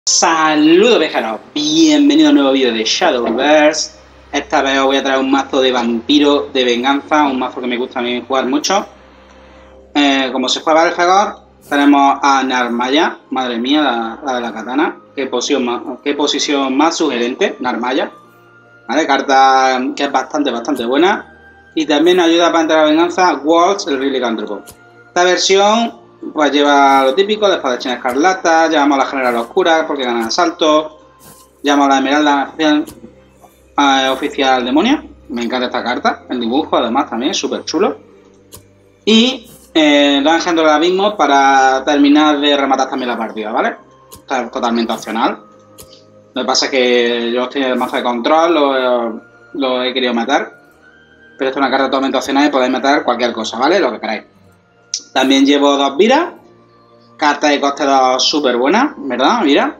Saludos viajeros, bienvenido a un nuevo vídeo de Shadowverse. Esta vez os voy a traer un mazo de vampiro de venganza, un mazo que me gusta a mí jugar mucho. Como se juega Belfegor, tenemos a Narmaya, madre mía, la de la katana. Qué posición más sugerente, Narmaya. ¿Vale? Carta que es bastante buena. Y también nos ayuda para entrar a la venganza Waltz, el Rey Licántropo. Esta versión pues lleva lo típico, la espadachina escarlata, llevamos a la general oscura porque gana asalto, llevamos a la esmeralda oficial demonia, me encanta esta carta, el dibujo además también es súper chulo, y los engendros del abismo para terminar de rematar también la partida, ¿vale? Está totalmente opcional. Lo que pasa es que yo estoy en el mazo de control, lo he querido meter, pero esto es una carta totalmente opcional y podéis meter cualquier cosa, ¿vale? Lo que queráis. También llevo dos viras, carta de coste 2 súper buena, ¿verdad? Mira.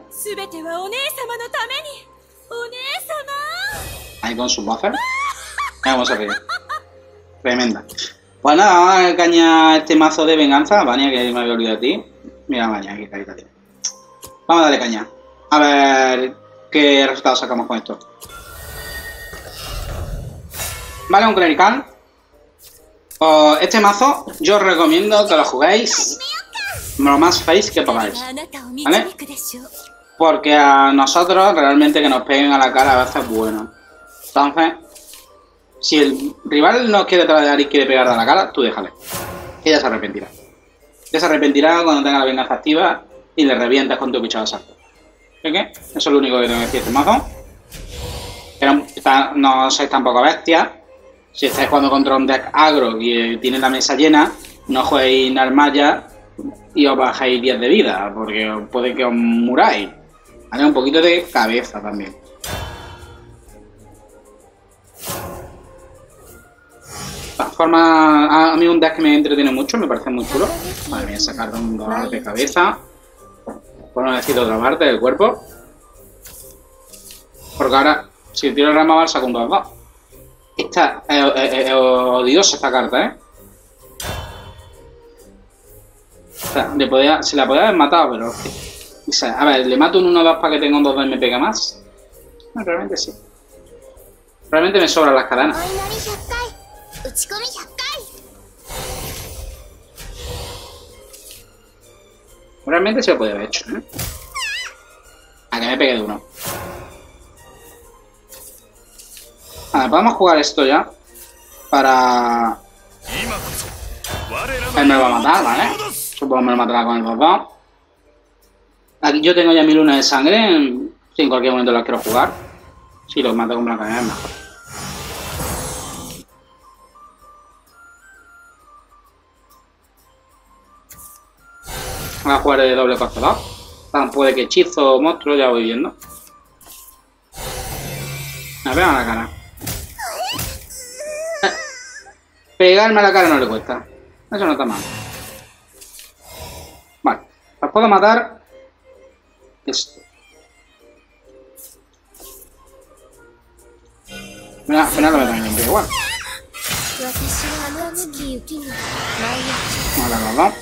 Ahí con sus voces. Vamos a ver. Tremenda. Pues nada, vamos a dar caña a este mazo de venganza. Vania, que me había olvidado de ti. Mira, Vania, aquí carita tiene. Vamos a darle caña. A ver qué resultados sacamos con esto. Vale, un clerical. Este mazo yo os recomiendo que lo juguéis lo más face que podáis, ¿vale? Porque a nosotros realmente que nos peguen a la cara a veces es bueno. Entonces, si el rival no quiere tradear y quiere pegar a la cara, tú déjale. Ella se arrepentirá. Ella se arrepentirá cuando tenga la venganza activa y le revientas con tu pichado de salto. ¿Qué? Eso es lo único que tengo que decir de este mazo. Pero no sois tampoco bestias. Si estáis jugando contra un deck agro y tiene la mesa llena, no juguéis Narmaya y os bajéis 10 de vida, porque puede que os muráis. Vale, un poquito de cabeza también. De todas formas, a mí un deck que me entretiene mucho, me parece muy chulo. Vale, voy a sacar un dolor de cabeza. Por no decir otra parte del cuerpo. Porque ahora, si tiro el Ramabar, saco un 2-2. Esta es odiosa esta carta, ¿eh? O sea, se la podía haber matado, pero... O sea, a ver, ¿le mato un 1-2 para que tenga un 2-2 y me pega más? No, realmente sí. Realmente me sobran las cadenas. Realmente se lo podía haber hecho, ¿eh? A que me pegue de uno. Vale, podemos jugar esto ya. Para... Él me lo va a matar, ¿vale? Supongo que me lo matará con el 2-2. Aquí yo tengo ya mi luna de sangre. Si en cualquier momento la quiero jugar. Si lo mato con Blanca es mejor. Voy a jugar de doble coste 2. Puede que hechizo o monstruo, ya voy viendo. Me pega a la cara. Pegarme a la cara no le cuesta. Eso no está mal. Vale. Pues puedo matar esto. Mira, al final lo meto en limpio igual. Vamos a darlo, ¿no?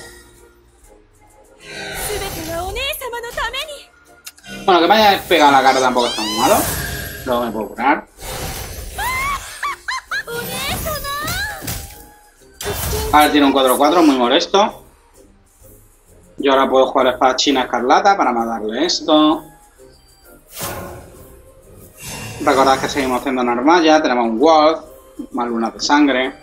Bueno, que me haya pegado a la cara tampoco está muy malo. Luego me puedo curar. Ahora tiene un 4-4 muy molesto. Yo ahora puedo jugar espadachina escarlata para matarle esto. Recordad que seguimos haciendo Narmaya. Tenemos un Wolf, más lunas de sangre.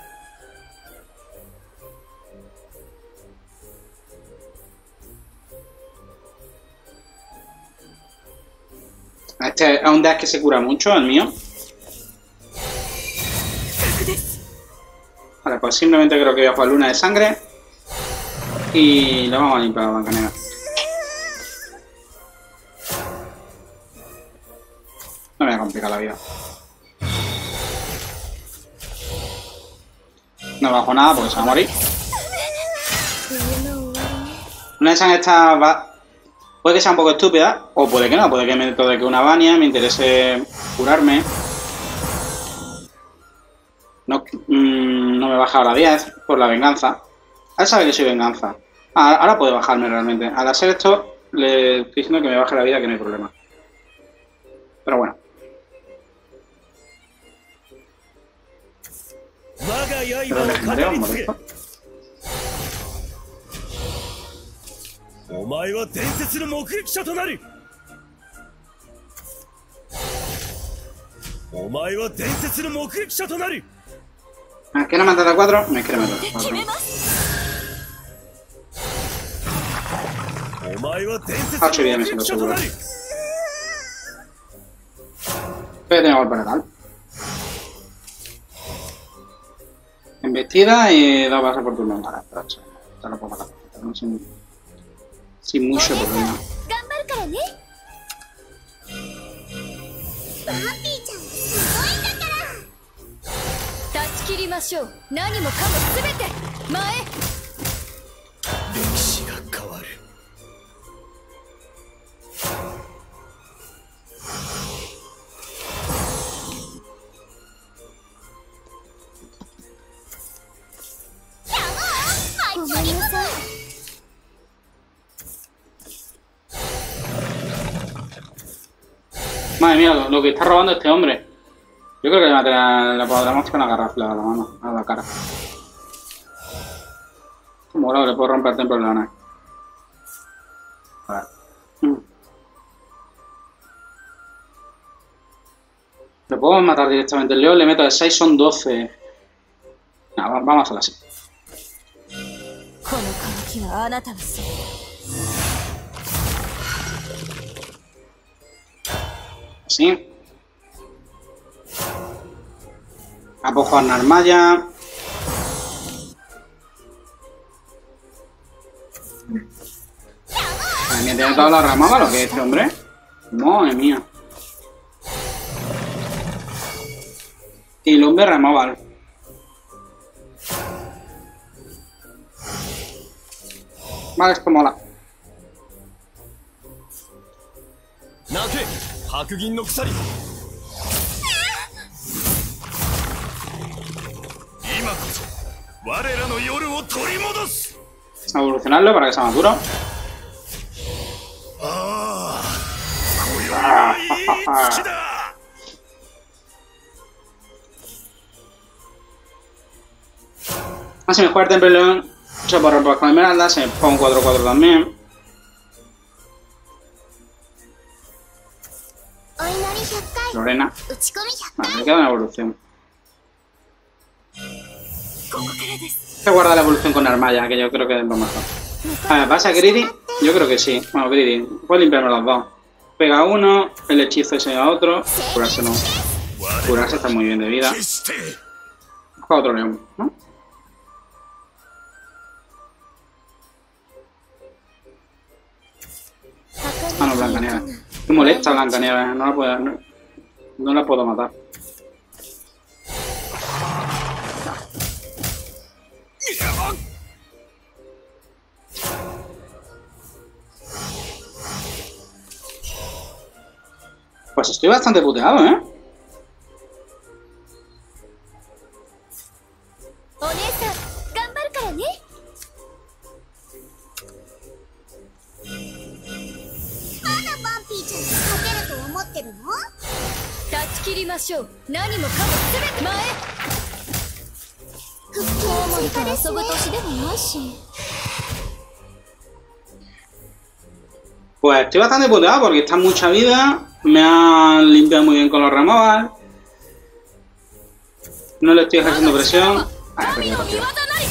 Este es un deck que se cura mucho, el mío. Vale, pues simplemente creo que voy a jugar luna de sangre. Y le vamos a limpiar la banca negra. No me voy a complicar la vida. No bajo nada porque se va a morir. Luna de sangre está... Puede que sea un poco estúpida, o puede que no, puede que me toque una Vania, me interese curarme. No me baja ahora 10 por la venganza. Él sabe que soy venganza. Ahora puede bajarme realmente. Al hacer esto, le estoy diciendo que me baje la vida, que no hay problema. Pero bueno. Pero legendario, molesto. ¿Quiere matar a 4? Me quiere matar a 4. A 8 vidas me siento seguro. Pero tengo golpe letal. Embestida y 2 bajas por turno. Vale, pero ya lo puedo matar. Sin mucho problema. Madre mía, lo que está robando este hombre. Yo creo que la podremos con la garrafla a la mano, a la cara. Como ahora le puedo romper el templo de la nave. Vale. Lo puedo matar directamente. El león le meto de 6, son 12. No, vamos a hacerlo así. Así. Apojo a Narmaya. Madre mía, ¿tiene toda la ramada lo que es este hombre? Madre mía. Y el hombre removal. Vale, esto mola. Vamos a evolucionarlo para que sea más duro. Si me juega el Temple León, se puede romper con Esmeralda, se me pongo 4-4 también. Lorena. Vale, me queda una evolución. Se guarda la evolución con Narmaya, que yo creo que es lo mejor. A ver, ¿pasa Greedy? Yo creo que sí. Bueno, Greedy. Puedo limpiarme los dos. Pega uno, el hechizo ese a otro. Curarse no. Curarse está muy bien de vida. Juega otro león, ¿no? Ah, no, Blancanieves. Me molesta Blancanieves. No la puedo matar. Pues estoy bastante puteado, ¿eh? Pues estoy bastante puteado porque está mucha vida. Me han limpiado muy bien con los removal. No le estoy ejerciendo presión. Ah, he perdido partida.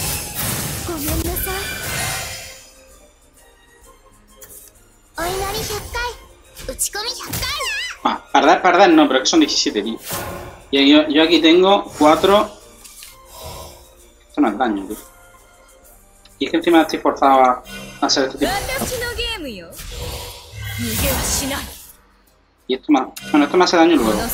Perder no, pero que son 17, tío. Y yo aquí tengo 4. Esto no es daño, tío. Y es que encima estoy forzado a hacer este tipo. Y esto más. Bueno, esto me hace daño luego.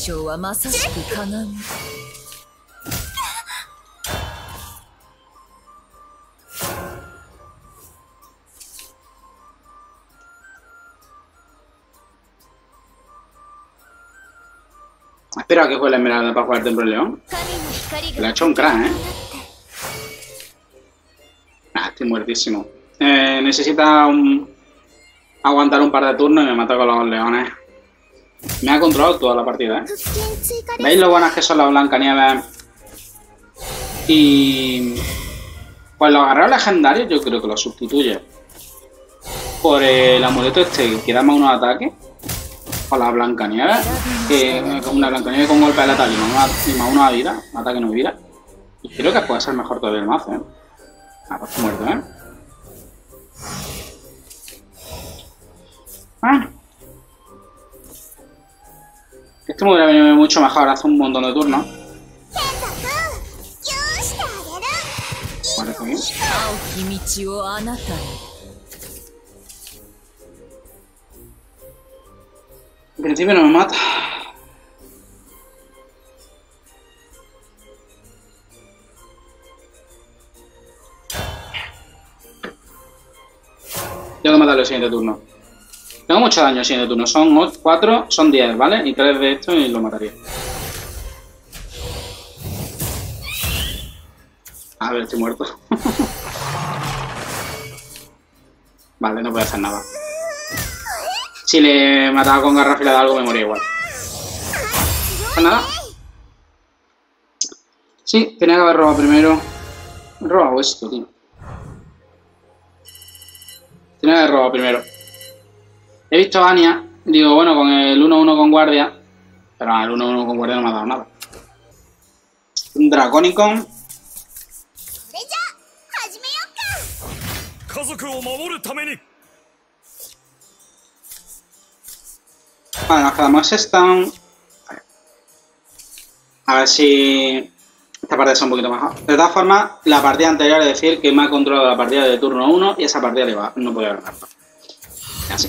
Espera a que juegue la Esmeralda para jugar Templo León. Le ha hecho un crack, ¿eh? Ah, estoy muertísimo. Necesita aguantar un par de turnos y me mata con los leones. Me ha controlado toda la partida, ¿eh? ¿Veis lo buenas que son las Blancanieves? Y... pues los guerreros legendarios yo creo que los sustituye por el amuleto este que da más unos ataques. Con la Blancanieves, que una Blancanieves con golpe letal y más una vida, ataque no vida. Y creo que puede ser mejor todavía el mazo, ¿eh? Ah, pues muerto, ¿eh? Bueno. Este me hubiera venido mucho mejor hace un montón de turnos. Parece bien. En principio no me mata. Tengo que matarlo el siguiente turno. Tengo mucho daño el siguiente turno. Son 4, son 10, ¿vale? Y 3 de esto y lo mataría. A ver, estoy muerto. Vale, no puedo hacer nada. Si le mataba con garra afilada algo me moría igual. Pues nada. Sí, tenía que haber robado primero. He robado esto, tío. Tenía que haber robado primero. He visto a Anya. Digo, bueno, con el 1-1 con guardia. Pero el 1-1 con guardia no me ha dado nada. Un Draconicon. Vale, nos quedamos esta. A ver si esta partida es un poquito mejor. De todas formas, la partida anterior es decir que me ha controlado la partida de turno 1 y esa partida no podía ganar. Así.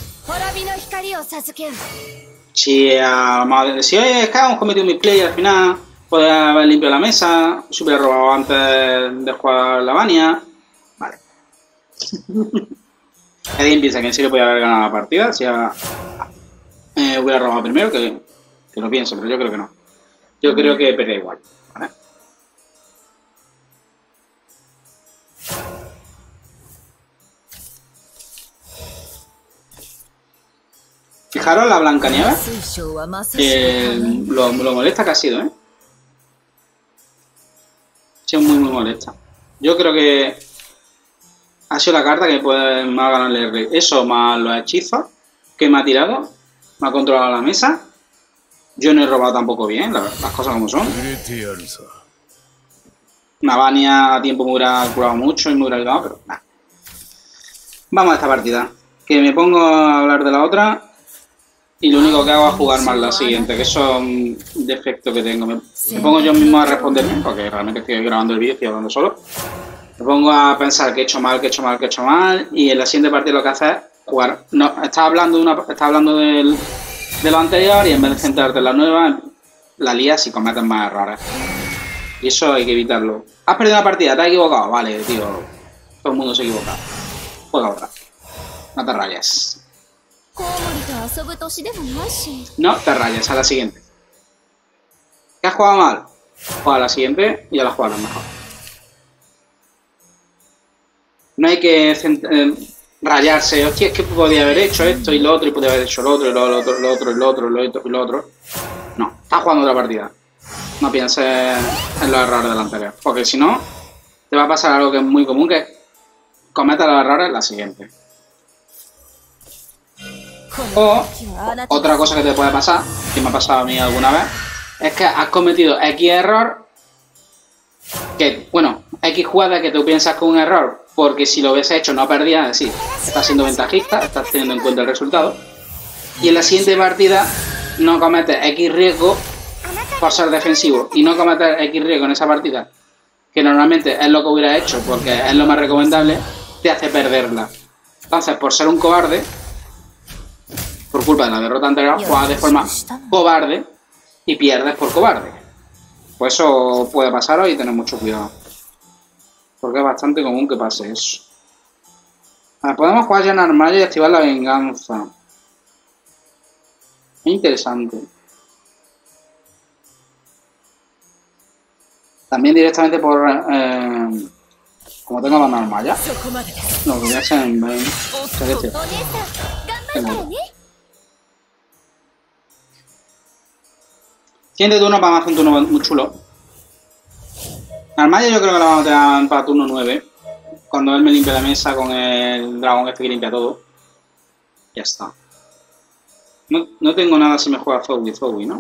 Si hoy es que hemos cometido un misplay al final, podría haber limpiado la mesa, se hubiera robado antes de jugar la Vania. Vale. Alguien piensa que en serio podía haber ganado la partida si hubiera robado primero, que lo pienso, pero yo creo que no. Yo creo que perdí igual, ¿vale? Fijaros la Blancanieves, lo molesta que ha sido, ¿eh? Ha sido muy molesta. Yo creo que ha sido la carta que puede más ganarle el rey. Eso más los hechizos que me ha tirado. Me ha controlado la mesa. Yo no he robado tampoco bien, las cosas como son. Navania a tiempo me hubiera curado mucho y me hubiera ayudado, pero nada. Vamos a esta partida. Que me pongo a hablar de la otra. Y lo único que hago es jugar mal la siguiente, que eso es un defecto que tengo. Me pongo yo mismo a responderme, porque realmente estoy grabando el vídeo y estoy hablando solo. Me pongo a pensar que he hecho mal, que he hecho mal, que he hecho mal. Y en la siguiente partida lo que haces es jugar. No, estás hablando de lo anterior y en vez de centrarte en la nueva, la lías y cometes más errores. Y eso hay que evitarlo. ¿Has perdido una partida? ¿Te has equivocado? Vale, tío. Todo el mundo se equivoca. Juega otra. No te rayes. No te rayes, a la siguiente. ¿Qué has jugado mal? Juega a la siguiente y ya la jugarás mejor. No hay que rayarse. Hostia, es que podía haber hecho esto y lo otro, y podía haber hecho lo otro, y lo otro, y lo otro, y lo otro, y lo otro, y lo otro. No, estás jugando otra partida. No pienses en los errores de la anterior. Porque si no, te va a pasar algo que es muy común, que cometa los errores en la siguiente. O otra cosa que te puede pasar, que me ha pasado a mí alguna vez, es que has cometido X error, que, bueno, X jugada que tú piensas que es un error, porque si lo hubiese hecho no perdías, es decir, estás siendo ventajista, estás teniendo en cuenta el resultado, y en la siguiente partida no cometes X riesgo por ser defensivo, y no cometer X riesgo en esa partida, que normalmente es lo que hubiera hecho, porque es lo más recomendable, te hace perderla. Entonces, por ser un cobarde, por culpa de la derrota anterior, juegas de forma cobarde y pierdes por cobarde. Pues eso puede pasaros y tener mucho cuidado. Porque es bastante común que pase eso. A ver, podemos jugar ya en armario y activar la venganza. Es interesante. También directamente por... como tengo la normal ya. No, que voy a hacer en... Tengo. Siguiente turno para hacer un turno muy chulo. Al Maya yo creo que lo vamos a tener para turno 9. Cuando él me limpie la mesa con el dragón este que limpia todo. Ya está. No tengo nada si me juega Zowie, ¿no?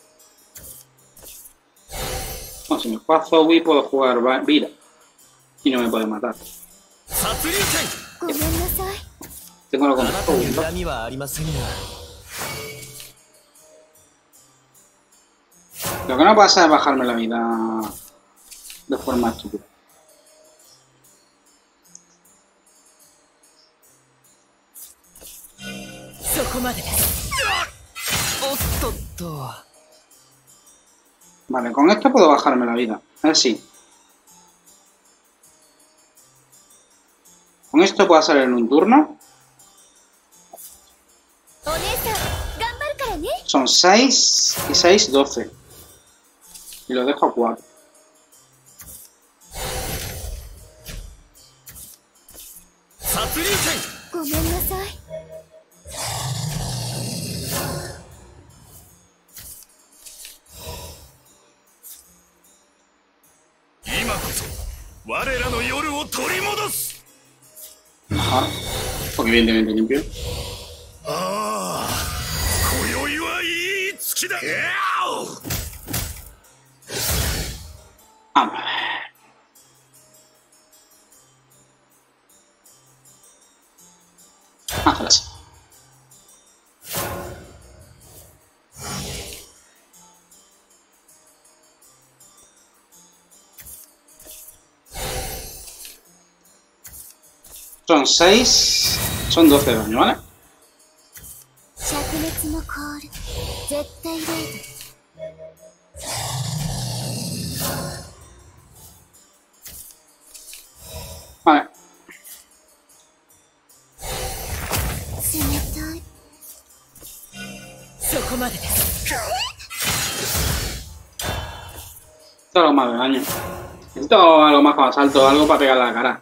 No, si me juega Zowie puedo jugar Vira. Y no me puede matar. Tengo lo con Zowie, ¿no? Lo que no pasa es bajarme la vida de forma estúpida. Vale, con esto puedo bajarme la vida. A ver si. Con esto puedo hacer en un turno. Son 6 y 6, 12. Y lo dejo a 4. Mejor, porque evidentemente limpio. Vamos a ver. Hazlo así. Son 6, son 12 de daño, ¿vale? Vale. Necesito algo más de daño. Necesito algo más con asalto, algo para pegarle a la cara.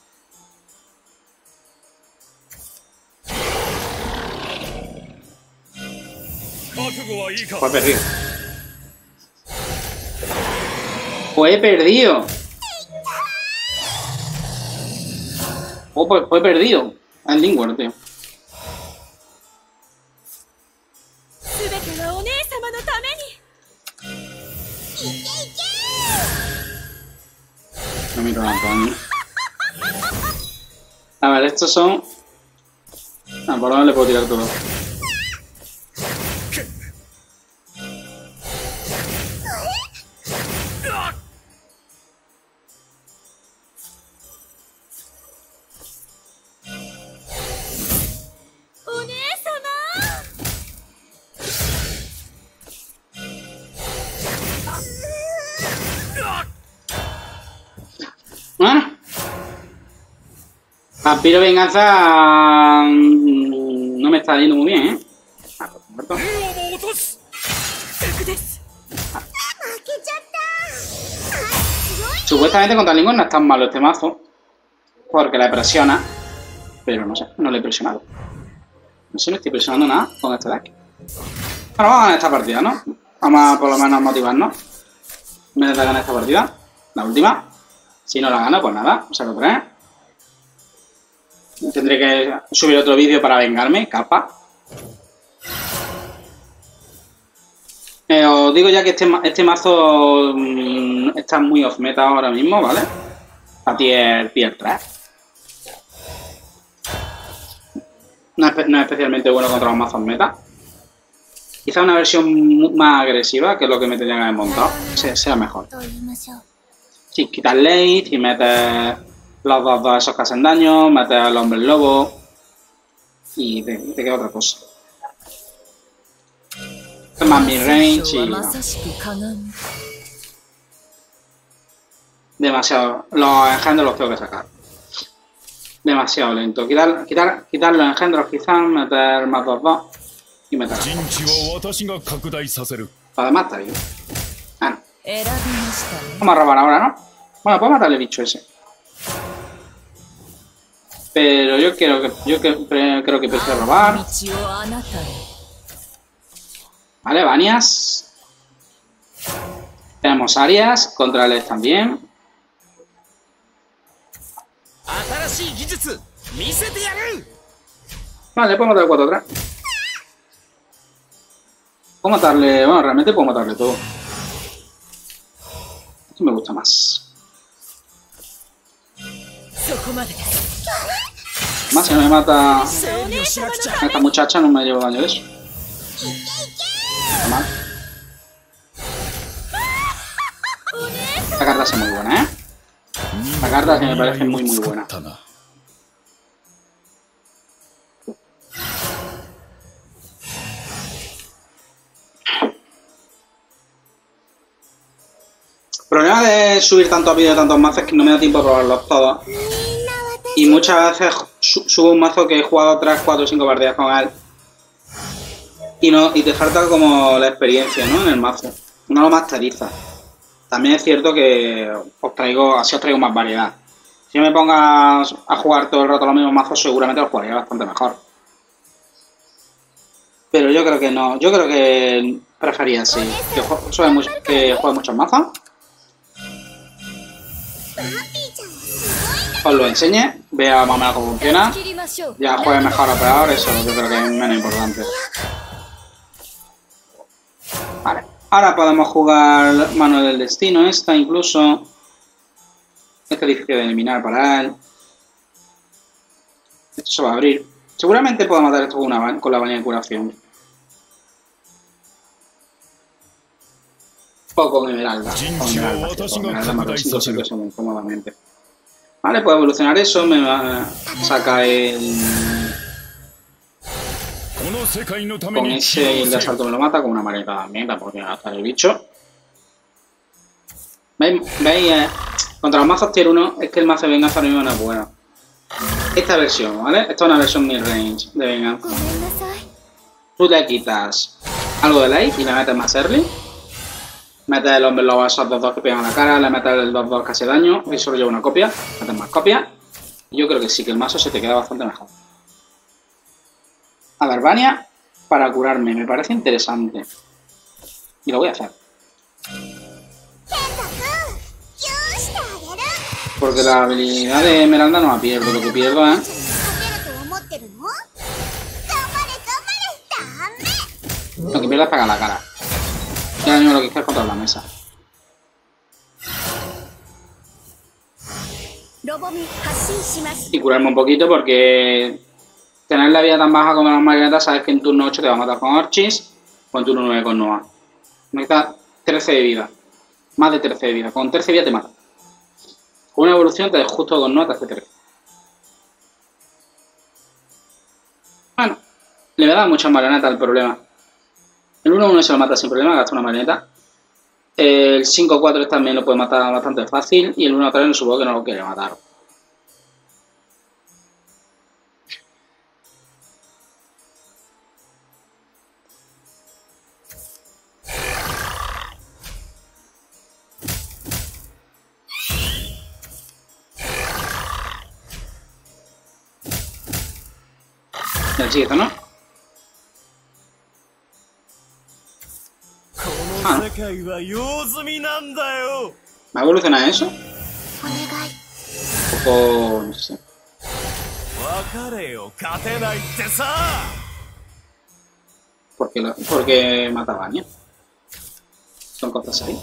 Pues he perdido. Pues he perdido. Oh, pues he perdido. El Lingward, tío. No miro tanto daño. A ver, estos son... Ah, por ahora le puedo tirar todo. Bueno. Vampiro Venganza no me está yendo muy bien, ¿eh? Supuestamente contra Lincoln no es tan malo este mazo, porque le presiona, pero no sé, no le he presionado. No sé, no estoy presionando nada con este deck. Bueno, vamos a ganar esta partida, ¿no? Vamos a por lo menos motivarnos. Me da ganar esta partida, la última. Si no la gano, pues nada, saco 3. Tendré que subir otro vídeo para vengarme, capa. Os digo ya que este mazo está muy off meta ahora mismo, ¿vale? A tier 3. No es especialmente bueno contra los mazos meta. Quizá una versión más agresiva, que es lo que me tendría que haber montado, sea mejor. Si quitas late y metes los 2 esos que hacen daño, metes al hombre lobo y te queda otra cosa. Es más mid-range y... No. Demasiado. Los engendros los tengo que sacar. Demasiado lento. Quitar los engendros quizás, meter más 2 y meter. Además está bien. Ah, no. Vamos a robar ahora, ¿no? Bueno, puedo matar el bicho ese. Pero yo creo que prefiero robar. Vale, Vanias. Tenemos Arias, contra Alex también. Vale, puedo matar 4 atrás. Puedo matarle... Bueno, realmente puedo matarle todo. Esto me gusta más. Más si no me mata... Esta muchacha no me llevo daño de eso. Está mal. Esta carta es muy buena, ¿eh? Esta carta que me parece muy buena. El problema de subir tantos vídeos de tantos mazos es que no me da tiempo a probarlos todos. Y muchas veces subo un mazo que he jugado 3, 4, 5 partidas con él. Y te falta como la experiencia, ¿no? En el mazo. No lo masteriza. También es cierto que así os traigo más variedad. Si yo me pongo a jugar todo el rato los mismos mazos, seguramente los jugaría bastante mejor. Pero yo creo que no. Yo creo que prefería así. Que juegue muchos mazos. Os lo enseñe, vea más o menos cómo funciona. Ya juegue mejor o peor, eso yo creo que es menos importante. Vale, ahora podemos jugar Mano del Destino, esta incluso. Este es difícil de eliminar para él. Esto se va a abrir. Seguramente puedo matar esto con la baña de curación. O con Esmeralda. Con Esmeralda más residuos siempre son muy cómodamente. Vale, puedo evolucionar eso, me saca el... Con ese el de asalto me lo mata, con una marioneta también, tampoco tiene que gastar el bicho. ¿Veis? Contra los mazos tier 1 es que el mazo de venganza ahora mismo no es bueno. Esta versión, ¿vale? Esta es una versión mid-range de venganza. Tú le quitas algo de late y le metes más early. Metes el hombre lobo a esos 2-2 que pegan a la cara, le metes el 2-2 que hace daño y solo lleva una copia, metes más copias. Yo creo que sí, que el mazo se te queda bastante mejor. A ver, Vania para curarme, me parece interesante. Y lo voy a hacer. Porque la habilidad de Esmeralda no la pierdo, lo que pierdo es... Lo que pierdo es pegar la cara. Ya mismo lo que hice es contra la mesa. Y curarme un poquito porque tener la vida tan baja como las marionetas, sabes que en turno 8 te va a matar con Orchis o en turno 9 con Noah. Me quita 13 de vida. Más de 13 de vida. Con 13 de vida te mata. Con una evolución te justo con Noah te hace 13. Bueno, le me da muchas marionetas el problema. El 1-1 se lo mata sin problema, gasta una marioneta. El 5-4 también lo puede matar bastante fácil. Y el 1-3 no supongo que no lo quiere matar. El siguiente, ¿no? Ah, ¿no? ¿Va a evolucionar eso? Un poco... no sé. Porque mata a Vania. Son cosas ahí.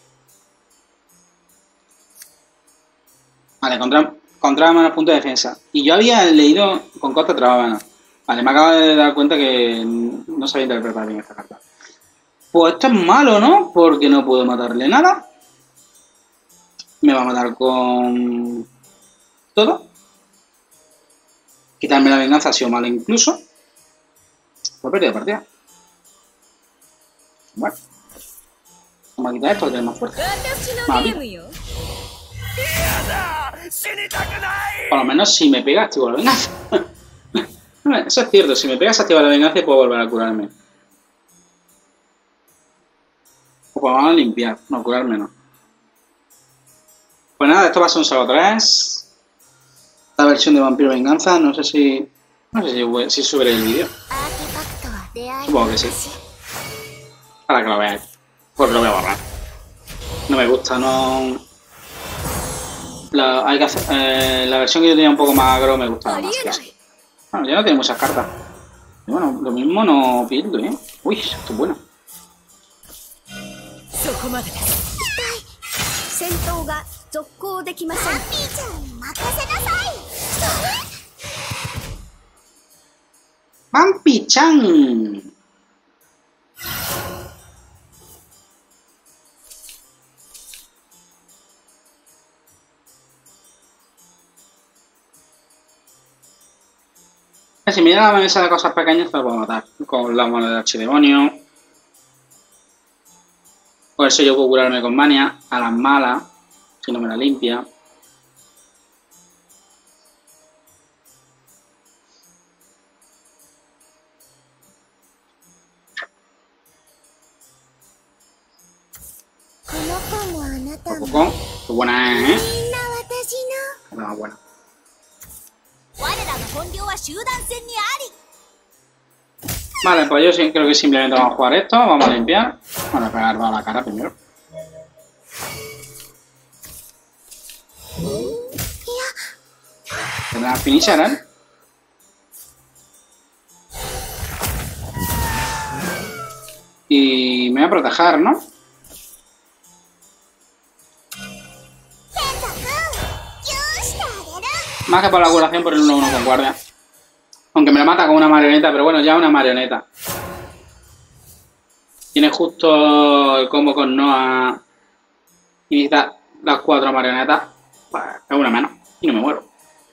Vale, contra menos punto de defensa. Y yo había leído con costa trabajana. Vale, me acabo de dar cuenta que no sabía interpretar bien esta carta. Pues esto es malo, ¿no? Porque no puedo matarle nada. Me va a matar con... todo. Quitarme la venganza ha sido malo incluso. Pues he perdido partida. Bueno. Vamos a quitar esto que tiene más fuerza. Por lo menos si me pega activo la venganza. Eso es cierto, si me pegas activa la venganza puedo volver a curarme. O pues vamos a limpiar, no, curarme no. Pues nada, esto va a ser un solo 3. la versión de Vampiro Venganza. No sé si subiré el vídeo. Supongo que sí. Para que lo veáis. Pues lo voy a borrar. No me gusta, no... Hay que hacer, la versión que yo tenía un poco más agro me gustaba más. Bueno, ya no tiene muchas cartas. Y bueno, lo mismo no pierdo, ¿eh? Uy, esto es bueno. ¡Vampi-chan! Si me llega la mesa de cosas pequeñas, te lo puedo matar. Con la moneda del archidemonio. Por eso yo puedo curarme con mania. A las malas. Si no me la limpia. Poco. Qué buena es, ¿eh? No, buena. Vale, pues yo sí creo que simplemente vamos a jugar esto. Vamos a limpiar. Vamos a pegar a la cara primero. Tendrá finisher, ¿eh? Y me voy a proteger, ¿no? Más que por la curación, por el 1-1 con guardia. Aunque me la mata con una marioneta, pero bueno, ya una marioneta. Tiene justo el combo con Noah y necesita las 4 marionetas. Pues es una menos y no me muero.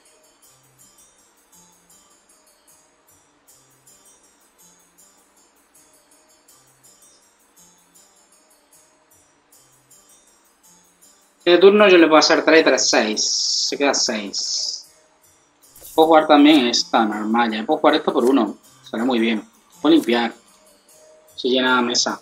De turno yo le puedo hacer 3, 3, 6. Se queda 6. Puedo jugar también esta normal. Ya puedo jugar esto por 1. Sale muy bien. Puedo limpiar. Se llena la mesa.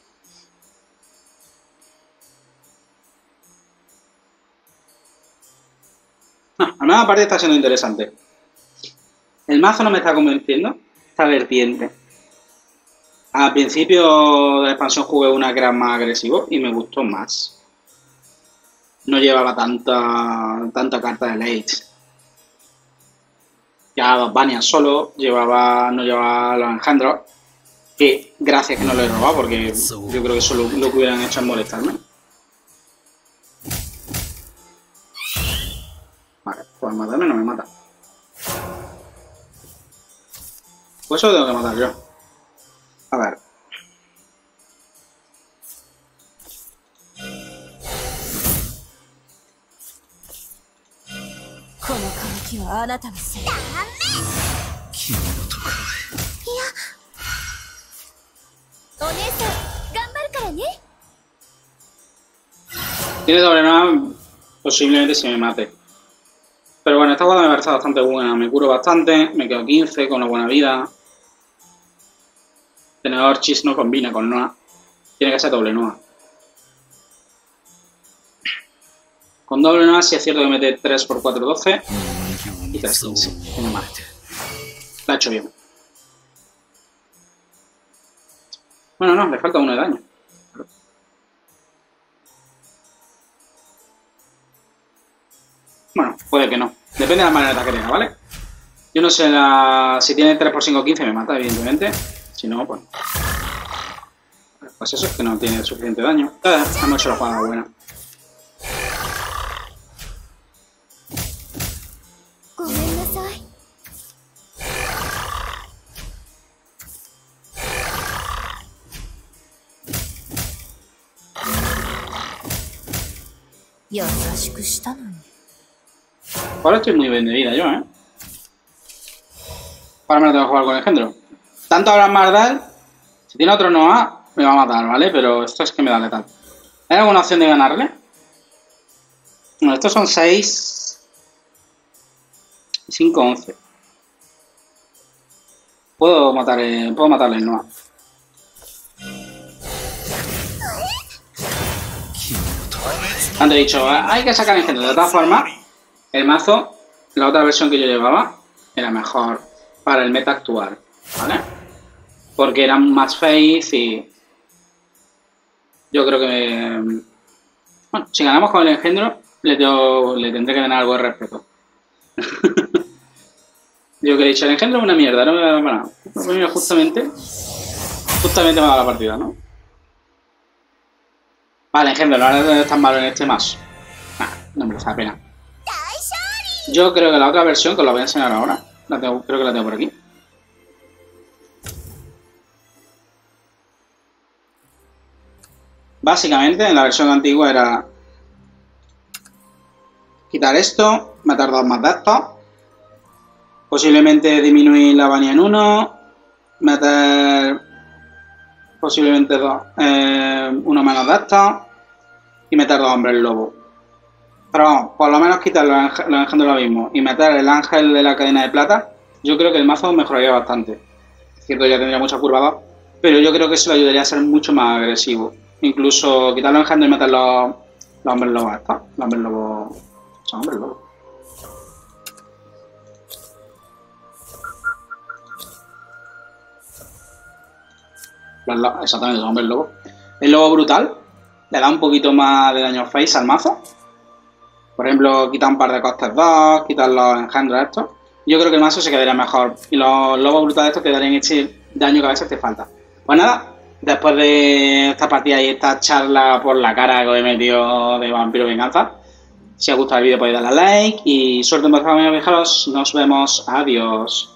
La nueva parte está siendo interesante. El mazo no me está convenciendo. Esta vertiente. Al principio de la expansión jugué una que era más agresivo y me gustó más. No llevaba tanta carta de late. Llevaba Banias solo, no llevaba los engendros. Que gracias que no lo he robado, porque yo creo que eso lo que hubieran hecho es molestarme. Vale, pues matarme no me mata. Pues eso lo tengo que matar yo. A ver. Tiene doble nada, posiblemente se me mate. Pero bueno, esta jugada me parece bastante buena. Me curo bastante, me quedo 15 con una buena vida. Tenedor Chis no combina con Noah. Tiene que ser doble Noah. Con doble Noah sí es cierto que mete 3 por 4, 12. Y 3, 15. Tiene más. La ha hecho bien. Bueno, no, le falta 1 de daño. Bueno, puede que no. Depende de la manera que tenga, ¿vale? Yo no sé si tiene 3 por 5, 15 me mata, evidentemente. Si no, pues... Pues eso es que no tiene suficiente daño. Hemos hecho la jugada buena. Ahora estoy muy bien de vida yo, ¿eh? Ahora me lo tengo que jugar con engendro. Tanto ahora más dar. Si tiene otro Noah, me va a matar, ¿vale? Pero esto es que me da letal. ¿Hay alguna opción de ganarle? Bueno, estos son 6. 5, 11. Puedo matarle el Noah. Antes he dicho, hay que sacar engendro. De todas formas, el mazo la otra versión que yo llevaba era mejor para el meta actual, ¿vale? Porque eran más face y yo creo que... Bueno, si ganamos con el engendro, le tendré que ganar algo de respeto. Yo que he dicho, el engendro es una mierda, no me da para nada. Bueno, justamente me ha dado la partida, ¿no? Vale, engendro, la verdad es tan malo en este mazo. Nah, no me da pena. Yo creo que la otra versión, que os la voy a enseñar ahora, creo que la tengo por aquí. Básicamente, en la versión antigua era quitar esto, matar 2 más de estos, posiblemente disminuir la vanilla en 1, meter posiblemente 1 menos de estos y meter 2 hombres lobo. Pero vamos, por lo menos quitar los engendros del abismo y meter el ángel de la cadena de plata, yo creo que el mazo mejoraría bastante. Es cierto, ya tendría mucha curvada, pero yo creo que eso le ayudaría a ser mucho más agresivo. Incluso quitar los engendros y meter los hombres lobos estos. Los hombres lobos... Son hombres lobos. Exactamente, son hombres lobos. El lobo brutal le da un poquito más de daño face al mazo. Por ejemplo, quitar un par de costes 2, quitar los engendros estos. Yo creo que el mazo se quedaría mejor. Y los lobos brutales estos quedarían ese daño que a veces te falta. Pues nada, después de esta partida y esta charla por la cara que os he metido de Vampiro Venganza, si os ha gustado el vídeo podéis darle a like y suerte en vuestra familia, viajeros. Nos vemos. Adiós.